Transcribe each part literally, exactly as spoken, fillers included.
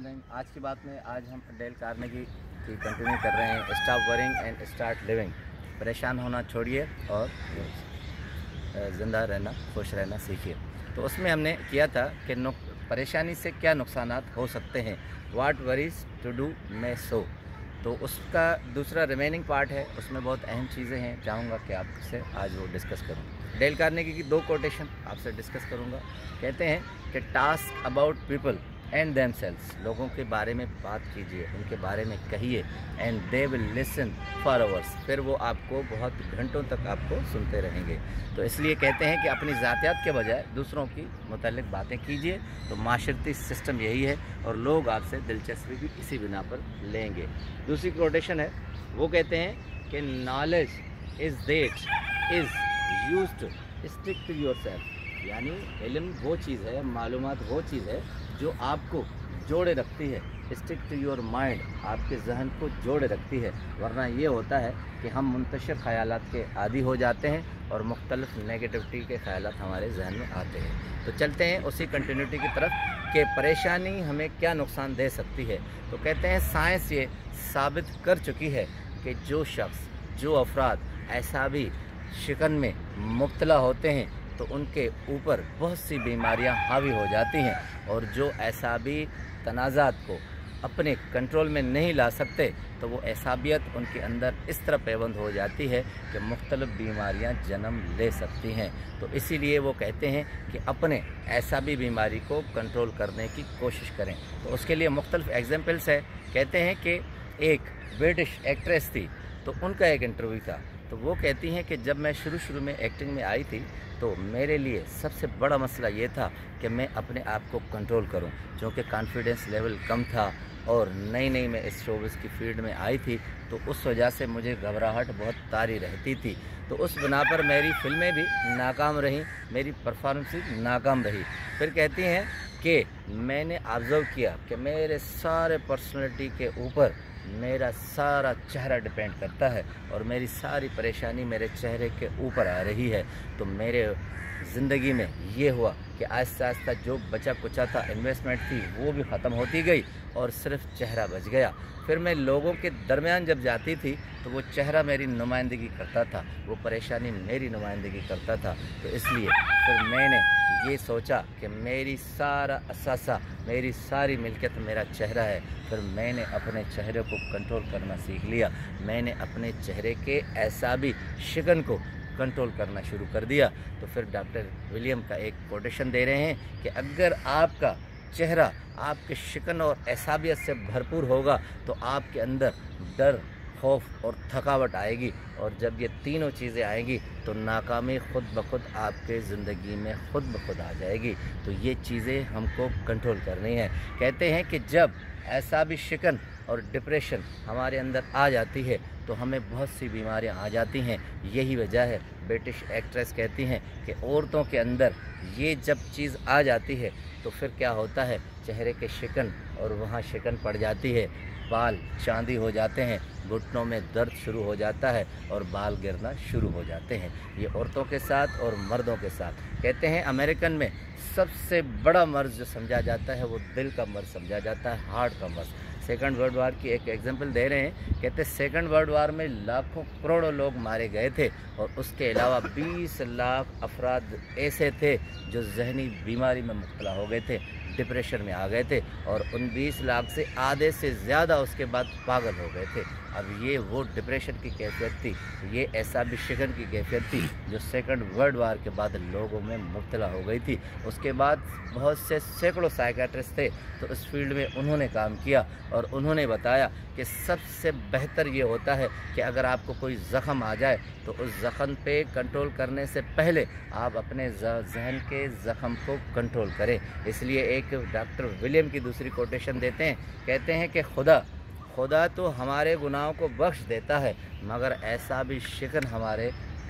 आज की बात में आज हम डेल कार्नेगी की कंटिन्यू कर रहे हैं। Stop worrying and start living. परेशान होना छोड़िए और ज़िंदा रहना, खुश रहना सीखिए। तो उसमें हमने किया था कि परेशानी से क्या नुकसानात हो सकते हैं, what worries to do may so. तो उसका दूसरा रिमेनिंग पार्ट है, उसमें बहुत अहम चीज़ें हैं, चाहूँगा कि आपसे आज वो डिस्कस करूँ। डेल कार्नेगी की दो कोटेशन आपसे डिस्कस करूँगा। कहते हैं कि task about people and themselves, लोगों के बारे में बात कीजिए, उनके बारे में कहिए, and they will listen for hours, फिर वो आपको बहुत घंटों तक आपको सुनते रहेंगे। तो इसलिए कहते हैं कि अपनी ज़ातियात के बजाय दूसरों की मुतल्लिक बातें कीजिए। तो माशरती सिस्टम यही है और लोग आपसे दिलचस्पी भी इसी बिना पर लेंगे। दूसरी कोटेशन है, वो कहते हैं कि knowledge is that is used to stick to yourself, यानी इल्म वो चीज़ है, मालूमात वो चीज़ है जो आपको जोड़े रखती है। स्टिक टू योर माइंड, आपके जहन को जोड़े रखती है, वरना ये होता है कि हम मुंतशिर ख़यालात के आदी हो जाते हैं और मुख्तलिफ नेगेटिविटी के ख़यालात हमारे जहन में आते हैं। तो चलते हैं उसी कंटिन्यूटी की तरफ कि परेशानी हमें क्या नुकसान दे सकती है। तो कहते हैं साइंस ये साबित कर चुकी है कि जो शख्स, जो अफराद ऐसा भी शिकन में मुब्तला होते हैं तो उनके ऊपर बहुत सी बीमारियां हावी हो जाती हैं, और जो ऐसा भी तनाज़ात को अपने कंट्रोल में नहीं ला सकते तो वो ऐसाबियत उनके अंदर इस तरह पैबंद हो जाती है कि मुख्तलिफ बीमारियां जन्म ले सकती हैं। तो इसीलिए वो कहते हैं कि अपने ऐसा भी बीमारी को कंट्रोल करने की कोशिश करें। तो उसके लिए मुख्तलिफ एग्जाम्पल्स है। कहते हैं कि एक ब्रिटिश एक्ट्रेस थी, तो उनका एक इंटरव्यू था, तो वो कहती हैं कि जब मैं शुरू शुरू में एक्टिंग में आई थी तो मेरे लिए सबसे बड़ा मसला ये था कि मैं अपने आप को कंट्रोल करूं, क्योंकि कॉन्फिडेंस लेवल कम था और नई नई मैं इस शोबिज़ की फील्ड में आई थी, तो उस वजह से मुझे घबराहट बहुत तारी रहती थी। तो उस बिना पर मेरी फिल्में भी नाकाम रहीं, मेरी परफॉर्मेंस भी नाकाम रही। फिर कहती हैं कि मैंने ऑब्ज़र्व किया कि मेरे सारे पर्सनैलिटी के ऊपर मेरा सारा चेहरा डिपेंड करता है और मेरी सारी परेशानी मेरे चेहरे के ऊपर आ रही है। तो मेरे ज़िंदगी में ये हुआ कि आहिस्ता आहिस्ता जो बचा कुचा था, इन्वेस्टमेंट थी, वो भी ख़त्म होती गई और सिर्फ चेहरा बच गया। फिर मैं लोगों के दरमियान जब जाती थी तो वो चेहरा मेरी नुमाइंदगी करता था, वो परेशानी मेरी नुमाइंदगी करता था। तो इसलिए फिर मैंने ये सोचा कि मेरी सारा असासा, मेरी सारी मिल्कियत मेरा चेहरा है। फिर मैंने अपने चेहरे को कंट्रोल करना सीख लिया। मैंने अपने चेहरे के ऐसा भी शिकन को कंट्रोल करना शुरू कर दिया। तो फिर डॉक्टर विलियम का एक कोटेशन दे रहे हैं कि अगर आपका चेहरा आपके शिकन और एसाबियत से भरपूर होगा तो आपके अंदर डर, खौफ और थकावट आएगी, और जब ये तीनों चीज़ें आएंगी तो नाकामी खुद ब खुद आपके ज़िंदगी में खुद ब खुद आ जाएगी। तो ये चीज़ें हमको कंट्रोल करनी है। कहते हैं कि जब ऐसा भी शिकन और डिप्रेशन हमारे अंदर आ जाती है तो हमें बहुत सी बीमारियां आ जाती हैं। यही वजह है, ब्रिटिश एक्ट्रेस कहती हैं कि औरतों के अंदर ये जब चीज़ आ जाती है तो फिर क्या होता है, चेहरे के शिकन और वहाँ शिकन पड़ जाती है, बाल चांदी हो जाते हैं, घुटनों में दर्द शुरू हो जाता है और बाल गिरना शुरू हो जाते हैं। ये औरतों के साथ और मर्दों के साथ। कहते हैं अमेरिकन में सबसे बड़ा मर्ज़ जो समझा जाता है वो दिल का मर्ज़ समझा जाता है, हार्ट का मर्ज़। सेकंड वर्ल्ड वार की एक एग्जांपल दे रहे हैं। कहते सेकंड वर्ल्ड वार में लाखों करोड़ों लोग मारे गए थे और उसके अलावा बीस लाख अफराद ऐसे थे जो जहनी बीमारी में मुब्तला हो गए थे, डिप्रेशन में आ गए थे, और उन बीस लाख से आधे से ज़्यादा उसके बाद पागल हो गए थे। अब ये वो डिप्रेशन की कैफियत थी, ये ऐसा भी शिकन की कैफियत थी जो सेकंड वर्ल्ड वार के बाद लोगों में मुब्तला हो गई थी। उसके बाद बहुत से सैकड़ों साइकियाट्रिस्ट थे तो इस फील्ड में उन्होंने काम किया और उन्होंने बताया कि सबसे बेहतर ये होता है कि अगर आपको कोई ज़ख़म आ जाए तो उस ज़ख़म पे कंट्रोल करने से पहले आप अपने जहन के ज़ख़म को कंट्रोल करें। इसलिए एक डॉक्टर विलियम की दूसरी कोटेशन देते हैं। कहते हैं कि खुदा खुदा तो हमारे गुनाहों को बख्श देता है, मगर ऐसा भी शिकन हमारे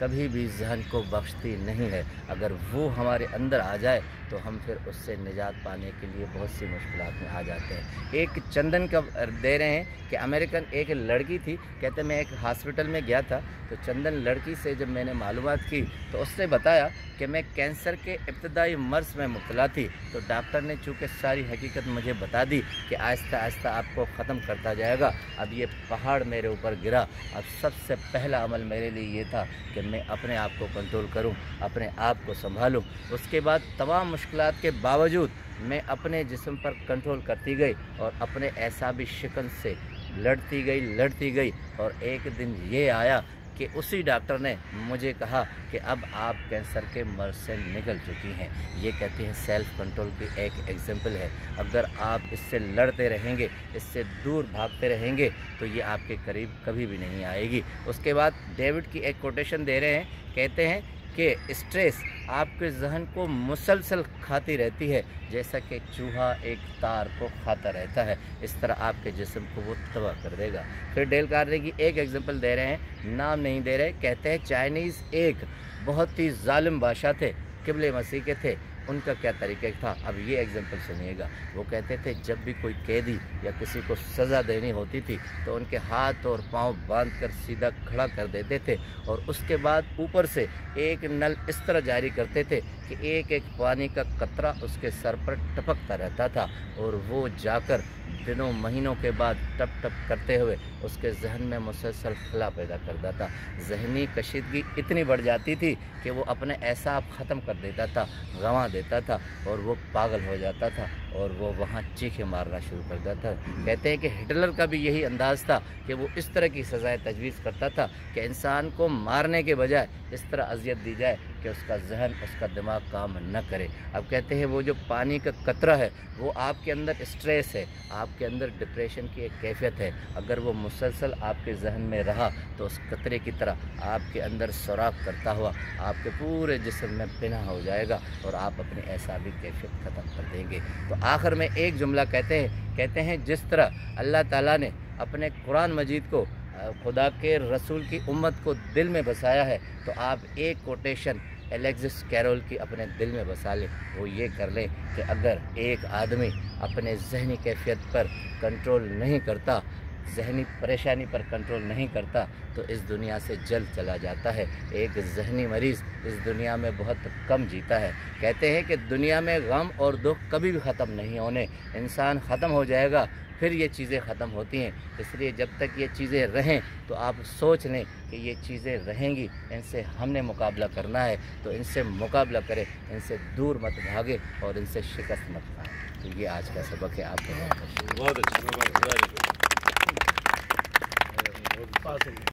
कभी भी जहन को बख्शती नहीं है। अगर वो हमारे अंदर आ जाए तो हम फिर उससे निजात पाने के लिए बहुत सी मुश्किलात में आ जाते हैं। एक चंदन का दे रहे हैं कि अमेरिकन एक लड़की थी, कहते मैं एक हॉस्पिटल में गया था तो चंदन लड़की से जब मैंने मालूमात की तो उसने बताया कि मैं कैंसर के इब्तदाई मर्ज़ में मुब्तला थी। तो डॉक्टर ने चूँकि सारी हकीकत मुझे बता दी कि आहिस्ता आहिस्ता आपको ख़त्म करता जाएगा। अब ये पहाड़ मेरे ऊपर गिरा। अब सबसे पहला अमल मेरे लिए ये था कि मैं अपने आप को कंट्रोल करूं, अपने आप को संभालूं। उसके बाद तमाम मुश्किलात के बावजूद मैं अपने जिस्म पर कंट्रोल करती गई और अपने एसाबी शिकन से लड़ती गई लड़ती गई और एक दिन ये आया कि उसी डॉक्टर ने मुझे कहा कि अब आप कैंसर के मर्ज़ से निकल चुकी हैं। ये कहते हैं सेल्फ़ कंट्रोल की एक एग्जांपल है। अगर आप इससे लड़ते रहेंगे, इससे दूर भागते रहेंगे तो ये आपके करीब कभी भी नहीं आएगी। उसके बाद डेविड की एक कोटेशन दे रहे हैं, कहते हैं कि स्ट्रेस आपके जहन को मुसलसल खाती रहती है, जैसा कि चूहा एक तार को खाता रहता है, इस तरह आपके जिस्म को वो तबाह कर देगा। फिर डेल कार्ने की एक एग्जांपल दे रहे हैं, नाम नहीं दे रहे, कहते हैं चाइनीज़ एक बहुत ही जालिम बादशाह थे, क़िबले मसीह के थे। उनका क्या तरीका था, अब ये एग्जांपल सुनिएगा। वो कहते थे जब भी कोई कैदी या किसी को सज़ा देनी होती थी तो उनके हाथ और पांव बांधकर सीधा खड़ा कर देते थे और उसके बाद ऊपर से एक नल इस तरह जारी करते थे कि एक एक पानी का कतरा उसके सर पर टपकता रहता था और वो जाकर दिनों महीनों के बाद टप टप करते हुए उसके जहन में मुसलसल खला पैदा करता था। जहनी कशीदगी इतनी बढ़ जाती थी कि वो अपने एहसास ख़त्म कर देता था, गंवा देता था और वो पागल हो जाता था और वो वहाँ चीखें मारना शुरू कर देता था। कहते हैं कि हिटलर का भी यही अंदाज़ था कि वो इस तरह की सज़ाएँ तजवीज़ करता था कि इंसान को मारने के बजाय इस तरह अजियत दी जाए कि उसका जहन, उसका दिमाग काम न करे। अब कहते हैं वो जो पानी का कतरा है वो आपके अंदर स्ट्रेस है, आपके अंदर डिप्रेशन की एक कैफियत है। अगर वो मुसलसल आपके जहन में रहा तो उस कतरे की तरह आपके अंदर सुराख करता हुआ आपके पूरे जिस्म में पिना हो जाएगा और आप अपनी एसाबी कैफियत ख़त्म कर देंगे। तो आखिर में एक जुमला कहते हैं कहते हैं जिस तरह अल्लाह ताला ने अपने कुरान मजीद को खुदा के रसूल की उम्मत को दिल में बसाया है, तो आप एक कोटेशन एलेक्सिस कैरोल की अपने दिल में बसा लें। वो ये कर लें कि अगर एक आदमी अपने जहनी कैफियत पर कंट्रोल नहीं करता, जहनी परेशानी पर कंट्रोल नहीं करता तो इस दुनिया से जल्द चला जाता है। एक जहनी मरीज़ इस दुनिया में बहुत कम जीता है। कहते हैं कि दुनिया में गम और दुख कभी भी ख़त्म नहीं होने, इंसान ख़त्म हो जाएगा फिर ये चीज़ें ख़त्म होती हैं। इसलिए जब तक ये चीज़ें रहें तो आप सोच लें कि ये चीज़ें रहेंगी, इनसे हमने मुकाबला करना है तो इनसे मुकाबला करें, इनसे दूर मत भागें और इनसे शिकस्त मत खाएं। तो ये आज का सबक है। आपको बहुत अच्छा।